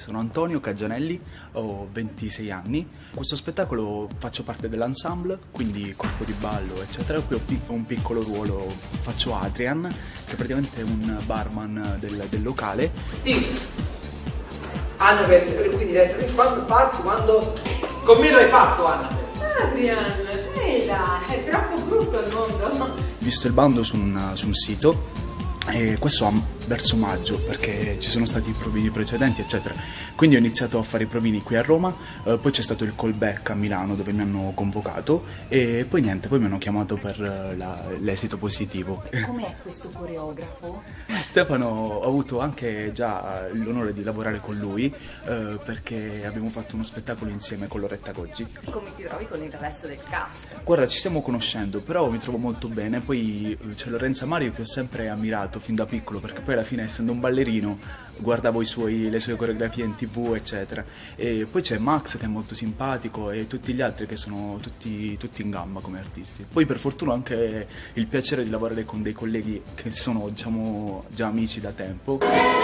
sono Antonio Caggianelli, ho 26 anni. Questo spettacolo faccio parte dell'ensemble, quindi corpo di ballo, eccetera. Qui ho un piccolo ruolo, faccio Adrian, che è praticamente un barman del locale. Sì. Annabelle, quindi quando parti, quando... Con me lo hai fatto, Annabelle. Adrian, ehi là, è troppo brutto il mondo. Ho visto il bando su un sito, e questo verso maggio, perché ci sono stati i provini precedenti, eccetera. Quindi ho iniziato a fare i provini qui a Roma, poi c'è stato il callback a Milano dove mi hanno convocato e poi niente, poi mi hanno chiamato per l'esito positivo. Com'è questo coreografo? Stefano, ho avuto anche già l'onore di lavorare con lui, perché abbiamo fatto uno spettacolo insieme con Loretta Goggi. Come ti trovi con il resto del cast? Guarda, ci stiamo conoscendo, però mi trovo molto bene. Poi c'è Lorenza Mario che ho sempre ammirato fin da piccolo, perché poi alla fine, essendo un ballerino, guardavo le sue coreografie in TV, eccetera. E poi c'è Max che è molto simpatico e tutti gli altri che sono tutti in gamba come artisti. Poi per fortuna ho anche il piacere di lavorare con dei colleghi che sono, diciamo, già amici da tempo.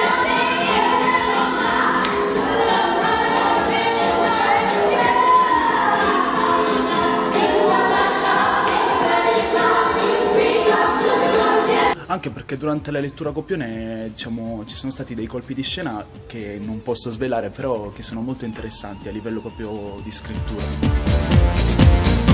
Anche perché durante la lettura copione, diciamo, ci sono stati dei colpi di scena che non posso svelare, però che sono molto interessanti a livello proprio di scrittura.